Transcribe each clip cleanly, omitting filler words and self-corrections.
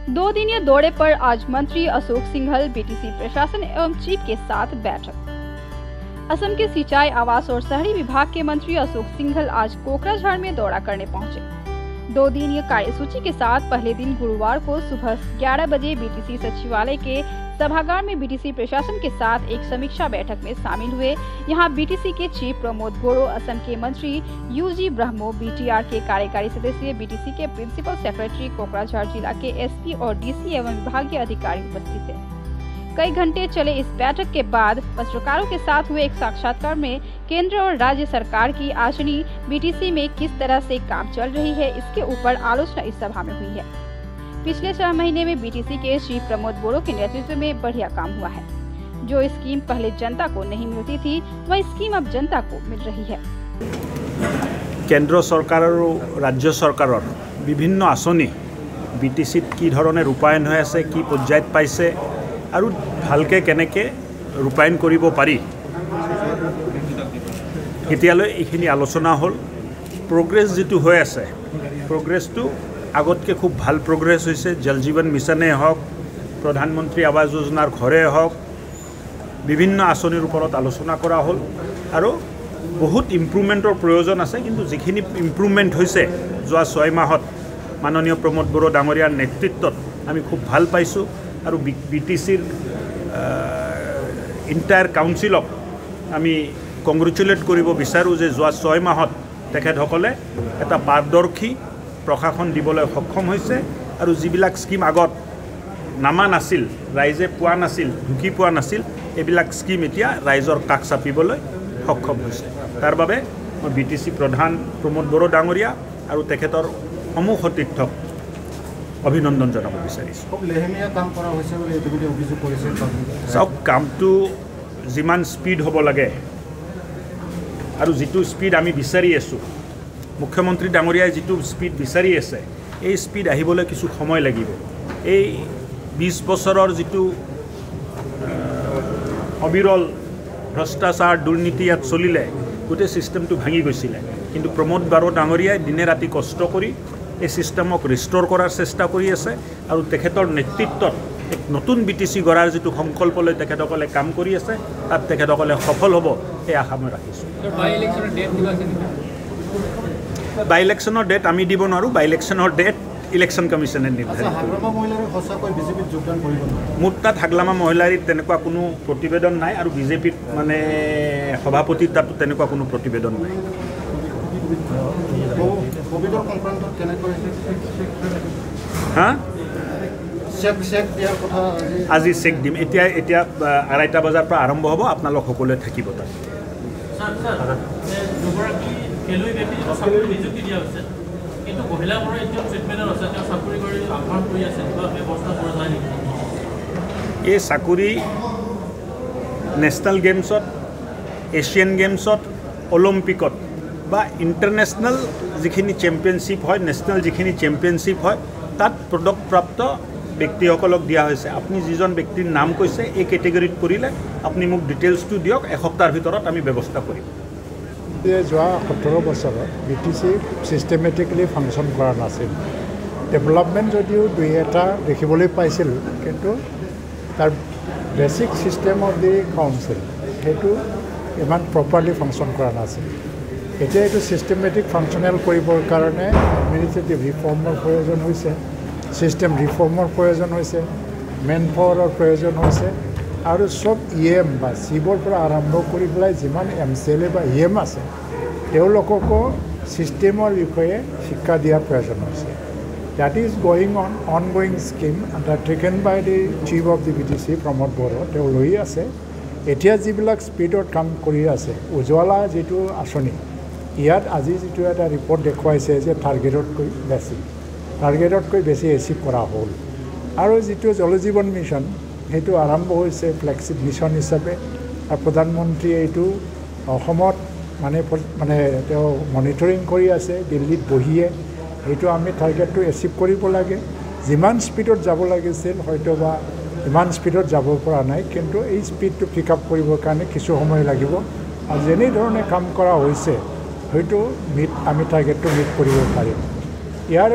2 दिनीय दौरे पर आज मंत्री अशोक सिंघल बीटीसी प्रशासन एवं चीफ के साथ बैठक। असम के सिंचाई, आवास और शहरी विभाग के मंत्री अशोक सिंघल आज कोकराझार में दौरा करने पहुंचे। 2 दिनीय कार्यसूची के साथ पहले दिन गुरुवार को सुबह 11 बजे बीटीसी सचिवालय के सभागार में बीटीसी प्रशासन के साथ एक समीक्षा बैठक में शामिल हुए। यहां बीटीसी के चीफ प्रमोद बोरो, असम के मंत्री यूजी ब्रह्मो, बीटीआर के कार्यकारी सदस्य, बीटीसी के प्रिंसिपल सेक्रेटरी, कोकराझार जिला के एसपी और डीसी एवं विभागीय अधिकारी उपस्थित थे। कई घंटे चले इस बैठक के बाद पत्रकारों के साथ हुए एक साक्षात्कार में केंद्र और राज्य सरकार की आशनी बीटीसी में किस तरह से काम चल रही है, इसके ऊपर आलोचना इस सभा में हुई है। पिछले 6 महीने में बीटीसी के चीफ प्रमोद बोरो के नेतृत्व में बढ़िया काम हुआ है। जो स्कीम पहले जनता को नहीं मिलती थी, वह स्कीम अब जनता को मिल रही है। केंद्र सरकार और राज्य सरकार विभिन्न आँचनी बीटीसी की धरणे रूपायन हो आछे, की पर्यायत पाइছে और भालके केनेके रूपायन करिब पारि, एतियाলৈ এইখিনি आलोचना हल। प्रोग्रेस जितु हो आछे, प्रोग्रेसटु आगतके खूब भाल प्रोग्रेस होइছে। जल जीवन मिशने हक, प्रधानमंत्री आवास योजनार घरे हक, विभिन्न आँचनिर ऊपर आलोचना करा हल और बहुत इम्प्रुभमेन्टर प्रयोजन आछे। किन्तु जिखिनि इम्प्रुभमेन्ट होइছে जोৱা 6 माहत माननीय प्रमोद बोरो डांगरियार नेतृत्वत आमी खूब भाल पाइছোঁ और बीटीसीर इन्टायर काउन्सिलक आमी कংগ্ৰেচুলেট কৰিব বিচাৰোঁ যে যোৱা 6 মাহত তেখেতসকলে এটা পাৰদৰ্শী प्रशासन दिबले सक्षम होइছে और जिबिलाक स्कीम आगत नामा नासिल, राइजे पुआ नासिल, ढुकी पुआ नासिल, एबिलाक स्कीम एतिया राइजर काख चापिबले सक्षम होइছে। तार बारे मैं बीटीसी प्रधान प्रमोद बोरो डांगरिया और तेखेतर समूह सतीर्थक अभिनंदन जनाब विचारिছোঁ। चाওক, कामটো जिमान स्पीड हब लागे और जितु स्पीड आमी विचारि आছোঁ, मुख्यमंत्री डांगरियाय जितु स्पीड विचारि आछे, এই स्पीड आहिबले किछु समय লাগিব। এই 20 বছৰৰ जितु अविरल भ्रष्टाचार दुर्नीति यात चलिले गोटे सिस्टेमটো भाঙি গৈছিলে। কিন্তু प्रमोद बोरो डांगरियाय दिने राति कष्ट करी এই सिस्टेमक रिस्टोर करार चेष्टा करि আছে और तेखेतर नेतृत्वत एक नतुन बीटीसी गढ़ार जितु संकल्प লৈ तेखेतসকলে কাম কৰি আছে, তাত तेखेतসকলে सफल হ'ব এই आशा मैं राखिছোঁ। बाई इलेक्शनर डेट आमी দিব নোৱাৰোঁ। बाई इलेक्शनर डेट इलेक्शन कमिशने निर्धारित मोर तात हाग्लामा महिलार तेनेकुवा कोनो प्रतिवेदन नाई और बीजेपी माने सभापति तात तेनेकुवा कोनो प्रतिवेदन नाई। हाँ, আজি চেক দিম। এতিয়া 2:30 বজাৰ পৰা আৰম্ভ হ'ব, আপোনালোক সকলোৱে থাকিব তাত। ये चाकरी नेशनल गेम्सत, एशियन गेम्सत, ओलम्पिकत बा इंटरनेशनल जिखिनि चैम्पियनशिप है, नेशनल जिखिनि चैम्पियनशिप है, तात पदक प्राप्त व्यक्तिসকলক দিয়া হৈছে। আপনি যিজন ব্যক্তিৰ নাম কৈছে এই কেটেগৰীত পৰিলে আপনি মোক ডিটেইলছটো দিয়ক, এসপ্তাহৰ ভিতৰত আমি ব্যৱস্থা কৰিম। যোৱা 17 বছৰত बीटीसी सिस्टेमेटिकली फांगशन কৰা নাছিল। डेभेलपमेन्ट যদিও 2-এটা দেখিবলৈ পাইছিলোঁ, কিন্তু তাৰ basic system of the council সেইটো ইমান প্ৰপাৰলি ফাংচন কৰা নাছিল। এতিয়া এইটো সিস্টেমেটিক ফাংচনেল কৰিবৰ কাৰণে এডমিনিষ্ট্ৰেটিভ ৰিফৰ্মৰ প্ৰয়োজন হৈছে, সিস্টেম ৰিফৰ্মৰ প্ৰয়োজন হৈছে, মেন পাৱাৰৰ প্ৰয়োজন হৈছে और सब EM বা সিবৰ পৰা আৰম্ভ কৰি পেলাই যিমান MCLA বা EM আছে তেওঁলোককো সিস্টেমৰ বিষয়ে শিক্ষা দিয়াৰ প্ৰয়োজন হৈছে। That is going on ongoing scheme undertaken by the chief of the BTC Pramod बोरो। তেওঁ লৈ আছে এতিয়া যিবিলাক স্পীডত কাম কৰি আছে। উজ্জ্বলা যেটো আঁচনি ইয়াত আজি যেটো এটা ৰিপৰ্ট দেখুৱাইছে যে টাৰ্গেটতকৈ বেছি এচিভ কৰা হ'ল। আৰু যেটো জল জীৱন মিছন সেইটো আৰম্ভ হৈছে ফ্লেগশিপ মিছন হিচাপে, আৰু প্ৰধানমন্ত্ৰী এইটো অসমত মানে তেওঁ মনিটৰিং কৰি আছে দিল্লীত বহিয়ে। এইটো আমি টাৰ্গেটটো এচিভ কৰিব লাগে। যিমান স্পীডত যাব লাগিছিল হয়তো বা ইমান স্পীডত যাব পৰা নাই, কিন্তু এই স্পীডটো পিক আপ কৰিবৰ কাৰণে কিছু সময় লাগিব। আৰু যেনেধৰণে কাম কৰা হৈছে হয়তো আমি টাৰ্গেটটো মিট কৰিব পাৰিম। ইয়াৰ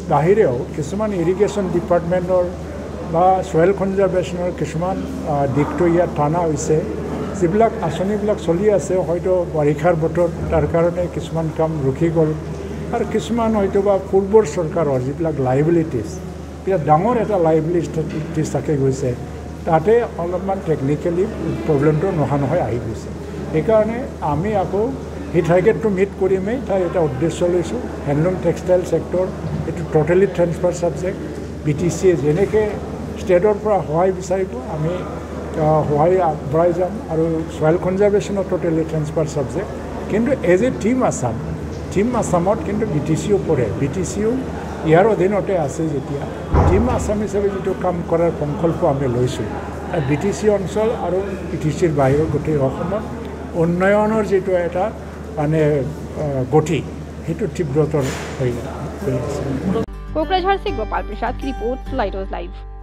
বাহিৰেও কিছুমান ইৰিগেশ্যন ডিপাৰ্টমেণ্টৰ বা ছয়েল কনজাৰ্ভেশ্যনৰ কিছুমান দিশটো ইয়াত টানা হৈছে যিবিলাক আঁচনিবিলাক চলি আছে হয়তো বাৰিষাৰ বতৰ তাৰ কাৰণে কিছুমান কাম ৰখি গ'ল আৰু কিছুমান হয়তো বা পূৰ্বৰ চৰকাৰৰ যিবিলাক লাইবিলিটিছ বিৰাট ডাঙৰ এটা লাইবিলিটিছ থাকে গৈছে তাতে অলপমান টেকনিকেলি প্ৰব্লেমটো নোহোৱা নহয় আহি গৈছে সেইকাৰণে আমি আকৌ সেই টাৰ্গেটটো মিট কৰিমেই তাৰ এটা উদ্দেশ্য লৈছোঁ হেণ্ডলুম টেক্সটাইল ছেক্টৰ এইটো টোটেলি ট্ৰেন্সফাৰ ছাবজেক্ট BTCয়ে যেনেকৈ ষ্টেটৰ পৰা সহায় বিচাৰিব আমি সহায় আগবঢ়াই যাম আৰু ছয়েল কনজাৰ্ভেশ্যনৰ টোটেলি ট্ৰেন্সফাৰ ছাবজেক্ট কিন্তু এজ এ টিম আছামত কিন্তু BTCও পৰে BTCও ইয়াৰ অধীনতে আছে যেতিয়া টিম আছাম হিচাপে যিটো কাম কৰাৰ সংকল্প আমি লৈছোঁ BTC অঞ্চল আৰু BTCৰ বাহিৰৰ গোটেই অসমত উন্নয়নৰ যিটো এটা মানে গতি সেইটো তীব্ৰতৰ হৈ আছে। कोकराझार से गोपाल प्रसाद की रिपोर्ट लाइट लाइव।